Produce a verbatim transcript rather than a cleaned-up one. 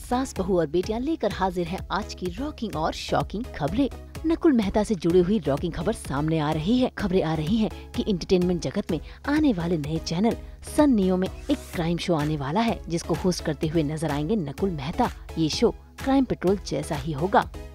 सास बहू और बेटियां लेकर हाजिर हैं आज की रॉकिंग और शॉकिंग खबरें। नकुल मेहता से जुड़ी हुई रॉकिंग खबर सामने आ रही है। खबरें आ रही हैं कि एंटरटेनमेंट जगत में आने वाले नए चैनल सन नियो में एक क्राइम शो आने वाला है, जिसको होस्ट करते हुए नजर आएंगे नकुल मेहता। ये शो क्राइम पेट्रोल जैसा ही होगा।